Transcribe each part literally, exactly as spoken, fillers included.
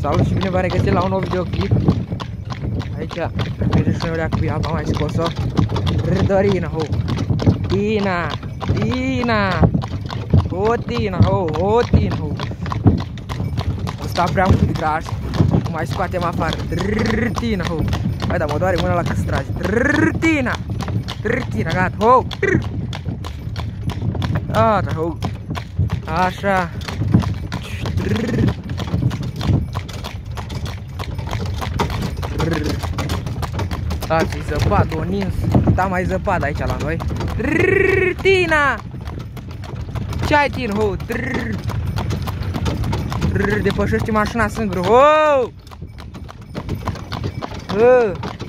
Salut și bine v-am regăsit la un nou videoclip. Aici, vedeți și noi cu ea, am mai scos-o. Dorina, ho! Tina! Tina! O, Tina, ho! O, Tina, ho! O sta prea mult graj. O mai scoatem afară. Tina, ho! Hai, da, mă doare mâna la căstraj. Tina! Tina, gata, ho! Gata, ho! Așa! Ați zăpat, o nins. Da, mai zăpat aici la noi. Trrr, Tina! Ce ai, Tina? Ho! Trrr. Trrr, depășește mașina sângură. Ho! Ho!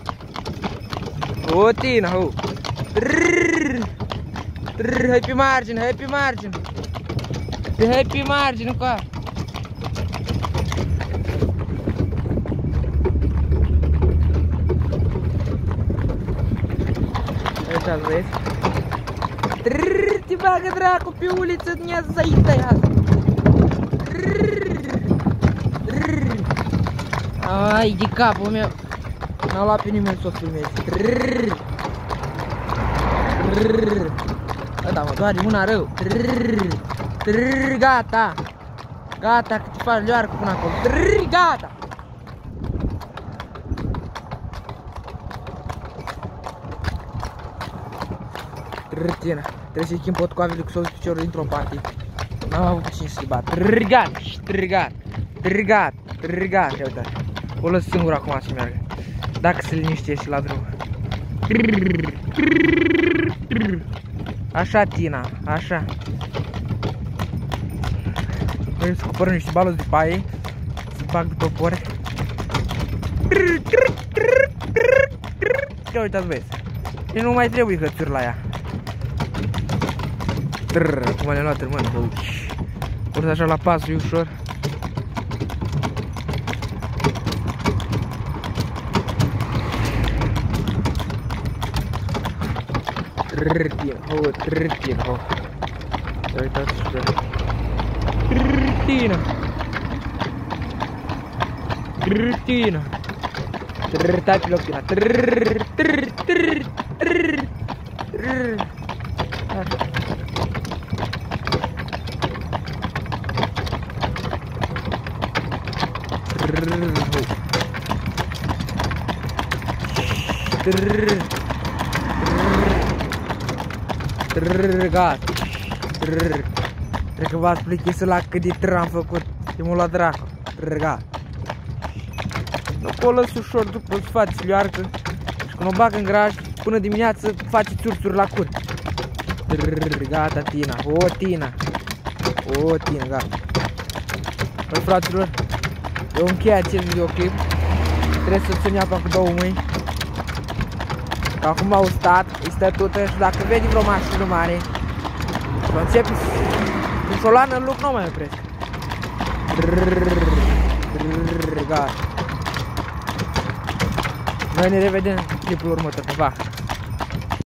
O, Tina, ho! Trrr. Trrr, hai pe margine, hai pe margine. Hai pe margine, cu aia. Așa vezi? Trrrr, te bagă dracu pe uliță, ne-a zăită aia. Ai, de capul meu. N-a luat pe nimeni să o filmezi. Trrrr. Trrrr. Da, mă doare mâna rău. Trrrr. Trrrr, gata. Gata, că te faci leoarcă până acolo. Trrrr, gata. Tina, trebuie să-i schimb potcoavele cu sos piciorul dintr-o parte. N-am avut cine să-i bat. Trrgat, trrgat, trrgat, trrgat. Ia uite, o lăs singur acum să meargă. Dacă se liniștește la drum. Așa, Tina, așa. Vrem să cumpărăm niște baloți de paie. Să bag după pore. Ia uitați, vezi. Și nu mai trebuie hățuri la ea. Trrr, acum le-am luat în mână. Urță așa la pasul, e ușor. Trrr, Tina, ho, trrr, Tina, ho. Să uitați și trrr, Tina. Trrr, Tina. Trrr, tai pe loc, Tina. Trrr, trrr, trrr, trrr, trrr. Așa. Trrr. Trrr, gata. Trrr. Cred că v-ați plictisit la cât de trrr am făcut. Și m-a luat dracu. Trrr, gata. Nu o lăs ușor după să faci leoarcă. Și când o bag în graj, până dimineață faci țurțuri la cur. Trrr, gata, Tina. O, Tina. O, Tina, gata. Băi, fraților, eu închei acest videoclip. Trebuie să țin apa cu două mâini. Că acum au stat, îi stă tută și dacă vede vreo mașină mare și mă începe să o lană în loc, nu mai opresc. Gata. Noi ne revedem în clipul următor. Pa!